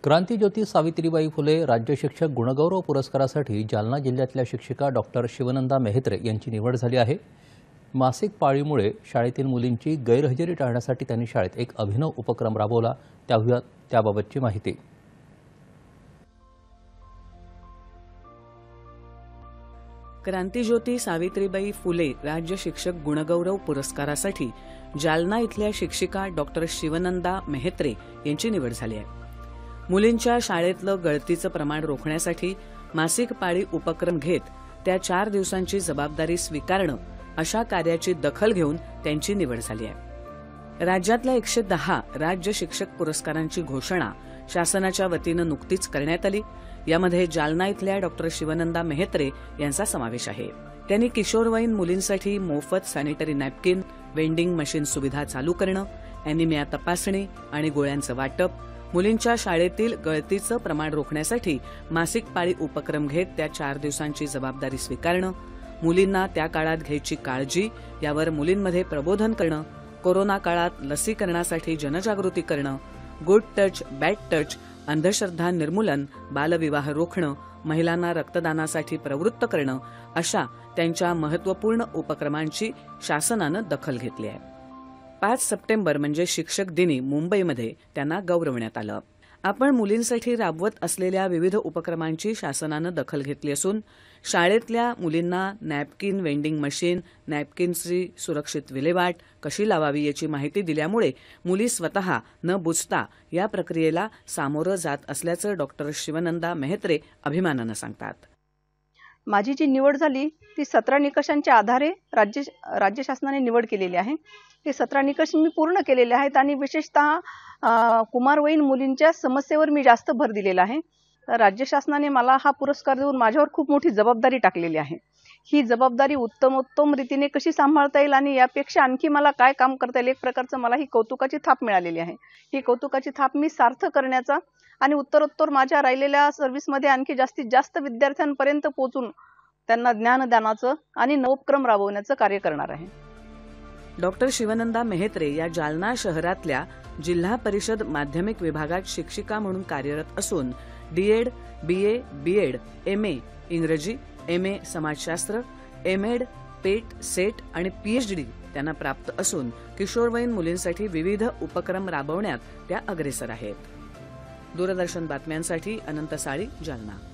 क्रांतीज्योती सावित्रीबाई फुले राज्य शिक्षक गुणगौरव पुरस्कारासाठी जालना जिल्ह्यातल्या शिक्षिका डॉक्टर शिवनंदा मेहत्रे यांची निवड झाली आहे। मासिक पाळीमुळे शाळेतील मुलींची गैरहजेरी टाळण्यासाठी त्यांनी शाळेत एक अभिनव उपक्रम राबवला। त्याबाबतची माहिती। क्रांतीज्योती सावित्रीबाई फुले राज्य शिक्षक गुणगौरव पुरस्कारासाठी जालना इथल्या शिक्षिका डॉक्टर शिवनंदा मेहत्रे यांची निवड झाली आहे। मुलींच्या शाळेतलं गळतीचं प्रमाण रोखण्यासाठी मासिक पाळी उपक्रम घेत त्या 4 दिवसांची जबाबदारी स्वीकारणं अशा कार्याची दखल घेऊन त्यांची निवड झाली आहे। राज्यातल्या 110 राज्य शिक्षक पुरस्कारांची घोषणा शासनाच्या वतीनं नुकतीच करण्यात आली। यामध्ये जालना इथल्या डॉक्टर शिवनंदा मेहत्रे यांचा समावेश आहे। त्यांनी किशोरवयीन मुलींसाठी मोफत सॅनिटरी नॅपकिन, वेंडिंग मशीन सुविधा चालू करणं, अॅनिमिया तपासणी आणि गोळ्यांचं वाटप, मुलींच्या शाळेतील गळतीचं प्रमाण रोखण्यासाठी मासिक पाळी उपक्रम घेत त्या 4 दिवसांची जबाबदारी स्वीकारणं, मुलींना त्या काळात घ्यायची काळजी यावर मुलींमध्ये प्रबोधन करणं, कोरोना काळात लसीकरणासाठी जनजागृती करणं, गुड टच बॅड टच, अंधश्रद्धा निर्मूलन, बालविवाह रोखणं, महिलांना रक्तदानासाठी प्रवृत्त करणं अशा त्यांच्या महत्त्वपूर्ण उपक्रमांची शासनानं दखल घेतली आहे। 5 सप्टेंबर म्हणजे शिक्षक दिनी मुंबईमध्ये त्यांना गौरवण्यात आलं। आपण मुलींसाठी राबवत असलेल्या विविध उपक्रमांची शासनानं दखल घेतली असून शाळेतल्या मुलींना नॅपकिन वेंडिंग मशीन, नॅपकिनची सुरक्षित विल्हेवाट कशी लावावी याची माहिती दिल्यामुळे मुली स्वतः न बुजता या प्रक्रियेला सामोरं जात असल्याचं डॉक्टर शिवनंदा मेहत्रे अभिमानानं सांगतात। माझी जी निवड झाली ती 17 निकषांच्या आधारे राज्य शासनाने निवड केलेली आहे। हे 17 निकष मी पूर्ण केलेले आहेत आणि विशेषतः कुमारवयीन मुलींच्या समस्येवर मी जास्त भर दिलेला आहे। राज्य शासनाने मला हा पुरस्कार देऊन माझ्यावर खूप मोठी जबाबदारी टाकलेली आहे। ही जबाबदारी उत्तम रीतीने कशी सांभाळता येईल आणि यापेक्षा आणखी मला काय काम करता येईल, एक प्रकारचं मला ही कौतुकाची थाप मिळालेली आहे। ही कौतुकाची थाप मी सार्थ करण्याचा आणि उत्तरोत्तर माझ्या राहिलेल्या सर्व्हिसमध्ये आणखी जास्तीत जास्त विद्यार्थ्यांपर्यंत पोहोचून त्यांना ज्ञानदानाचं आणि नवोपक्रम राबवण्याचं कार्य करणार आहे। डॉक्टर शिवनंदा मेहत्रे या जालना शहरातल्या जिल्हा परिषद माध्यमिक विभागात शिक्षिका म्हणून कार्यरत असून डीएड, बीए, बीएड, एमए इंग्रजी, एमए समाजशास्त्र, एमएड, पेट, सेट आणि पीएचडी त्यांना प्राप्त असून किशोरवयीन मुलींसाठी विविध उपक्रम राबवण्यात त्या अग्रेसर आहेत। दूरदर्शन बातम्यांसाठी अनंत साळी, जालना।